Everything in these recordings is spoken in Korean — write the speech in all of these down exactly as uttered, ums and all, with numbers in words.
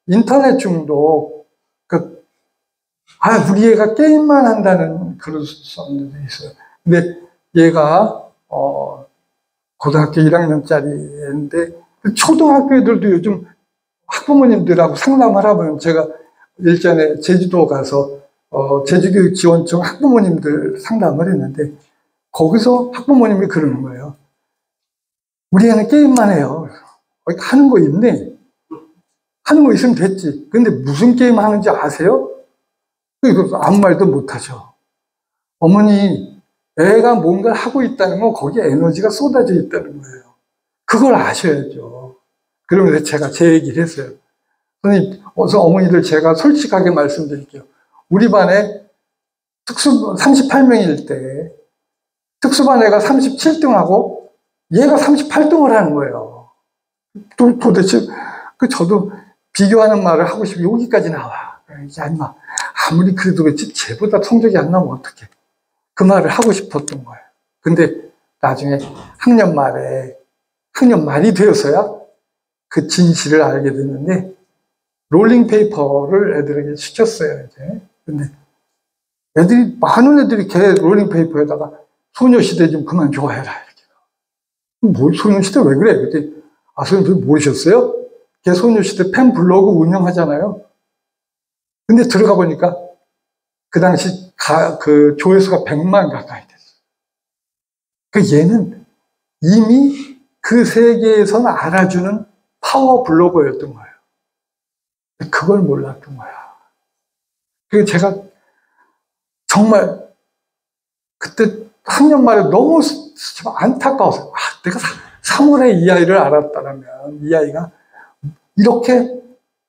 인터넷 중독, 그, 아, 우리 애가 게임만 한다는 그런 사람들이 있어요. 근데 얘가, 어, 고등학교 일 학년짜리인데, 초등학교 애들도 요즘 학부모님들하고 상담을 하면 제가 일전에 제주도 가서, 어, 제주교육지원청 학부모님들 상담을 했는데, 거기서 학부모님이 그러는 거예요. 우리 애는 게임만 해요. 하는 거 있네. 하는 거 있으면 됐지. 근데 무슨 게임 하는지 아세요? 아무 말도 못 하죠. 어머니, 애가 뭔가를 하고 있다는 건 거기에 에너지가 쏟아져 있다는 거예요. 그걸 아셔야죠. 그러면서 제가 제 얘기를 했어요. 선생님, 어서 어머니들 제가 솔직하게 말씀드릴게요. 우리 반에 특수 삼십팔 명일 때 특수반 애가 삼십칠 등하고 얘가 삼십팔 등을 하는 거예요. 도, 도대체 그 저도 비교하는 말을 하고 싶어. 여기까지 나와. 야, 임마. 아무리 그래도 그렇지 쟤보다 성적이 안 나오면 어떡해. 그 말을 하고 싶었던 거예요. 근데 나중에 학년 말에 학년 말이 되어서야 그 진실을 알게 됐는데 롤링 페이퍼를 애들에게 시켰어요. 이제. 근데 애들이 많은 애들이 걔 롤링 페이퍼에다가 소녀시대 좀 그만 좋아해라 이렇게. 뭐 소녀시대 왜 그래? 그때 아 선생님 모르셨어요? 걔 소녀시대 팬 블로그 운영하잖아요. 근데 들어가 보니까 그 당시 가, 그 조회수가 백만 가까이 됐어요. 그 얘는 이미 그 세계에서는 알아주는 파워 블로거였던 거예요. 그걸 몰랐던 거야. 그래서 제가 정말 그때 학년 말에 너무 안타까워서 아, 내가 삼 월에 이 아이를 알았다면 이 아이가 이렇게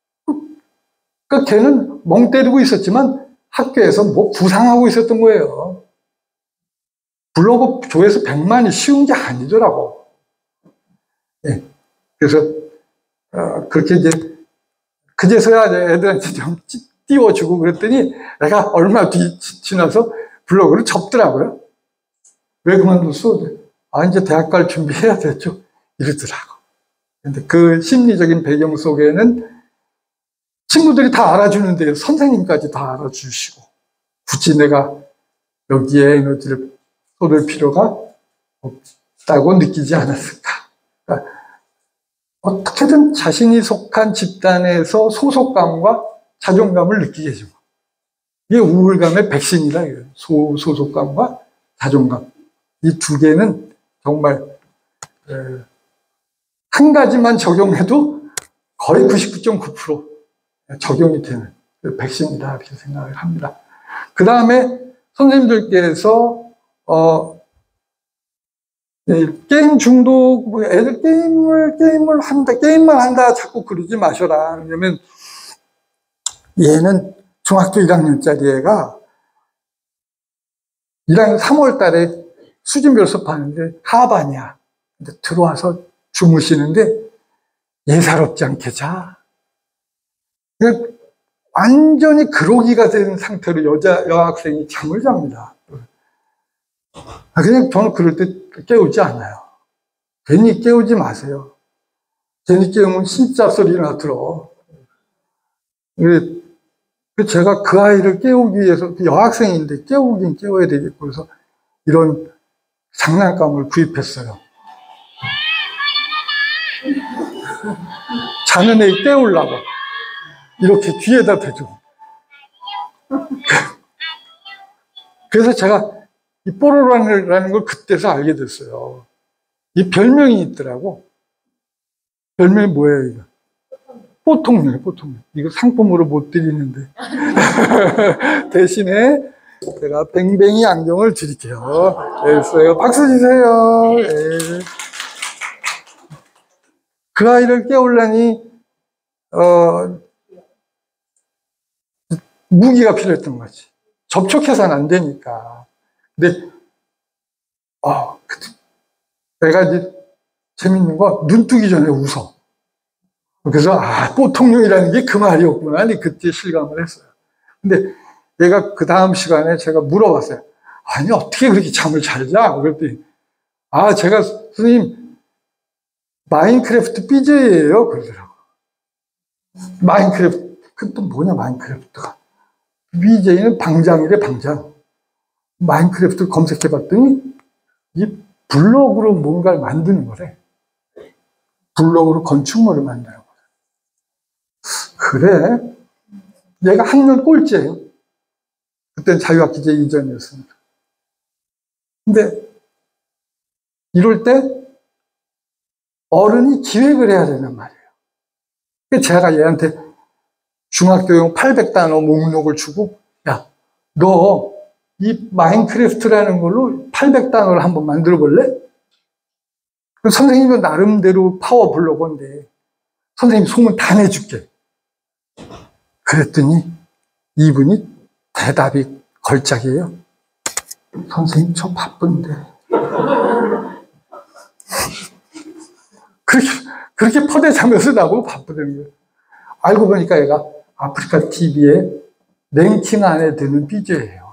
그 걔는 멍 때리고 있었지만 학교에서 뭐 구상하고 있었던 거예요. 블로그 조회수 백만이 쉬운 게 아니더라고. 예. 그래서 어, 그렇게 이제 그제서야 애들한테 좀 띄워주고 그랬더니 애가 얼마 뒤 지나서 블로그를 접더라고요. 왜 그만뒀어? 아 이제 대학 갈 준비해야 됐죠. 이러더라고. 근데 그 심리적인 배경 속에는 친구들이 다 알아주는데 선생님까지 다 알아주시고 굳이 내가 여기에 에너지를 쏟을 필요가 없다고 느끼지 않았을까. 그러니까 어떻게든 자신이 속한 집단에서 소속감과 자존감을 느끼게 해주고 이게 우울감의 백신이다. 소, 소속감과 자존감. 이 두 개는 정말 한 가지만 적용해도 거의 구십구 점 구 퍼센트 적용이 되는 백신이다 이렇게 생각을 합니다. 그 다음에 선생님들께서 어, 게임 중독, 뭐 애들 게임을 게임을 한다, 게임만 한다 자꾸 그러지 마셔라. 왜냐면 얘는 중학교 일 학년짜리 애가 일 학년 삼월 달에 수준별 수업하는데 하반이야. 근데 들어와서 주무시는데 예사롭지 않게 자. 완전히 그러기가 된 상태로 여자, 여학생이 잠을 잡니다. 그냥 저는 그럴 때 깨우지 않아요. 괜히 깨우지 마세요. 괜히 깨우면 진짜 소리나 들어. 제가 그 아이를 깨우기 위해서, 여학생인데 깨우긴 깨워야 되겠고, 그래서 이런 장난감을 구입했어요. 자는 애 깨우려고. 이렇게 귀에다 대주고. 그래서 제가 이 뽀로로라는 걸 그때서 알게 됐어요. 이 별명이 있더라고. 별명이 뭐예요, 이거? 뽀통이에요, 뽀통. 이거 상품으로 못 드리는데. 대신에 제가 뱅뱅이 안경을 드릴게요. 됐어요. 박수 주세요. 네. 그 아이를 깨우려니, 어, 무기가 필요했던 거지. 접촉해서는 안 되니까. 근데, 어, 내가 이제 재밌는 거, 눈 뜨기 전에 웃어. 그래서, 아, 뽀통령이라는 게 그 말이었구나. 그때 실감을 했어요. 근데 얘가 그 다음 시간에 제가 물어봤어요. 아니, 어떻게 그렇게 잠을 잘 자? 그랬더니, 아, 제가 선생님, 마인크래프트 비제이예요. 그러더라고. 마인크래프트, 그 또 뭐냐, 마인크래프트가. 비제이는 방장이래, 방장. 마인크래프트를 검색해봤더니, 이 블록으로 뭔가를 만드는 거래. 블록으로 건축물을 만드는 거래. 그래. 얘가 학년 꼴찌예요. 그때는 자유학기제 이전이었으니까. 근데, 이럴 때, 어른이 기획을 해야 되는 말이에요. 제가 얘한테 중학교용 팔백 단어 목록을 주고, 야, 너 이 마인크래프트라는 걸로 팔백 단어를 한번 만들어 볼래? 선생님은 나름대로 파워 블로거인데 선생님 소문 다 내줄게. 그랬더니 이분이 대답이 걸작이에요. 선생님 저 바쁜데. 그렇게, 그렇게 퍼대자면서 나보고 바쁘다는 거예요. 알고 보니까 얘가 아프리카 티비에 랭킹 안에 드는 비제이예요.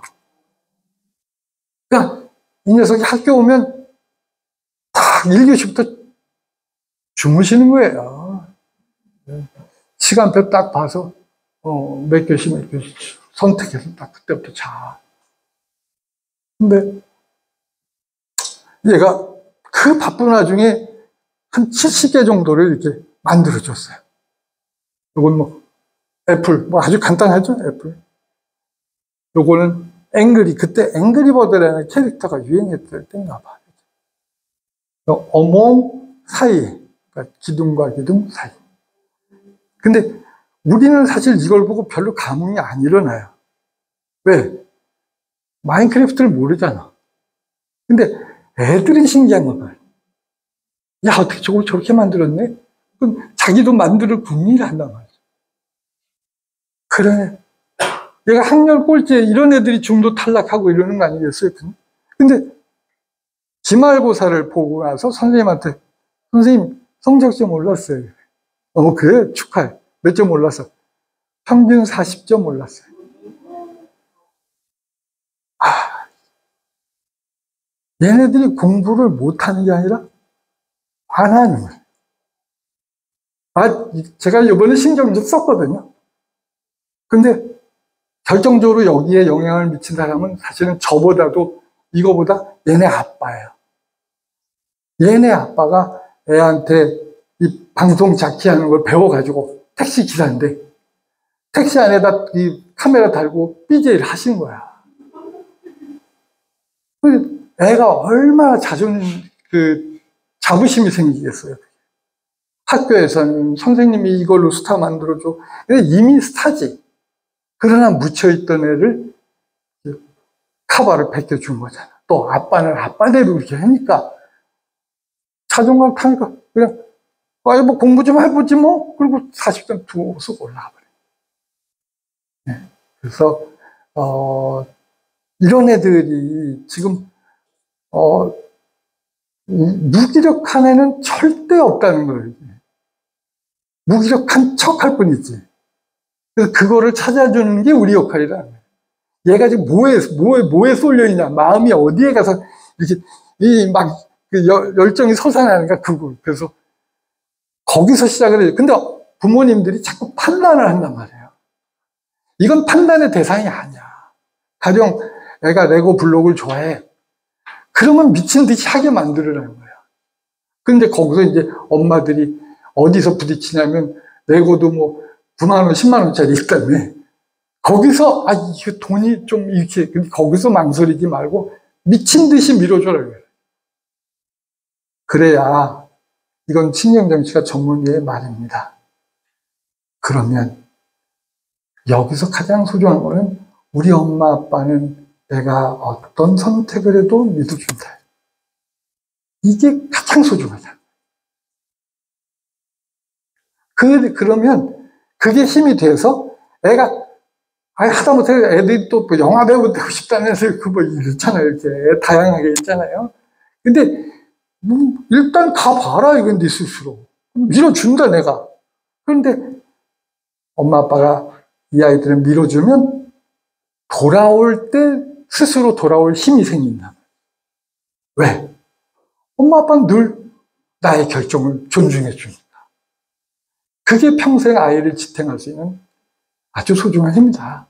그러니까 이 녀석이 학교 오면 딱 일 교시부터 주무시는 거예요. 시간표 딱 봐서 어, 몇 교시 몇 교시 선택해서 딱 그때부터 자. 근데 얘가 그 바쁜 와중에 한 칠십 개 정도를 이렇게 만들어줬어요. 요건 뭐 애플, 뭐 아주 간단하죠, 애플. 요거는 앵그리, 그때 앵그리버드라는 캐릭터가 유행했을 때인가 봐. 어몽 사이, 그러니까 기둥과 기둥 사이. 근데 우리는 사실 이걸 보고 별로 감흥이 안 일어나요. 왜? 마인크래프트를 모르잖아. 근데 애들이 신기한 거야. 야, 어떻게 저걸 저렇게 만들었네? 그럼 자기도 만들 궁리를 한단 말이야. 그래. 얘가 학년 꼴찌에 이런 애들이 중도 탈락하고 이러는 거 아니겠어요? 근데 기말고사를 보고 나서 선생님한테, 선생님 성적 좀 올랐어요. 어, 그래? 축하해. 몇 점 올랐어? 평균 사십 점 올랐어요. 아, 얘네들이 공부를 못하는 게 아니라 안 하는 거예요. 아, 제가 이번에 신경 좀 썼거든요. 근데 결정적으로 여기에 영향을 미친 사람은 사실은 저보다도 이거보다 얘네 아빠예요. 얘네 아빠가 애한테 이 방송 자키하는 걸 배워가지고 택시 기사인데 택시 안에다 이 카메라 달고 비제이를 하신 거야. 애가 얼마나 자존, 그, 자부심이 생기겠어요. 학교에서는 선생님이 이걸로 스타 만들어줘. 이미 스타지. 그러나 묻혀있던 애를 카바를 벗겨준 거잖아. 또 아빠는 아빠대로 이렇게 하니까 자존감 타니까 그냥 아, 뭐 공부 좀 해보지 뭐. 그리고 사십 점 두고서 올라가 버려. 네. 그래서 어, 이런 애들이 지금 어, 무기력한 애는 절대 없다는 거예요. 무기력한 척할 뿐이지. 그래서 그거를 찾아주는 게 우리 역할이라. 얘가 지금 뭐에, 뭐에, 뭐에 쏠려있냐, 마음이 어디에 가서 이렇게, 이 막, 그 열정이 솟아나는가, 그거. 그래서 거기서 시작을 해요. 근데 부모님들이 자꾸 판단을 한단 말이에요. 이건 판단의 대상이 아니야. 가령 애가 레고 블록을 좋아해. 그러면 미친 듯이 하게 만들으라는 거야. 근데 거기서 이제 엄마들이 어디서 부딪히냐면, 레고도 뭐 구만 원, 십만 원짜리 있다며. 거기서, 아, 이거 돈이 좀 이렇게, 거기서 망설이지 말고 미친 듯이 밀어줘라. 그래야, 이건 신경정치가 전문의의 말입니다. 그러면, 여기서 가장 소중한 거는 우리 엄마 아빠는 내가 어떤 선택을 해도 믿어준다. 이게 가장 소중하잖아. 그, 그러면 그게 힘이 돼서 애가, 아니, 하다못해 애들이 또 영화 배우 되고 싶다면서 그 뭐 이렇잖아요. 이렇게 다양하게 있잖아요. 근데, 뭐 일단 가봐라. 이건 네 스스로. 밀어준다, 내가. 그런데 엄마 아빠가 이 아이들을 밀어주면 돌아올 때 스스로 돌아올 힘이 생긴다. 왜? 엄마 아빠는 늘 나의 결정을 존중해 주니까. 그게 평생 아이를 지탱할 수 있는 아주 소중한 힘이다.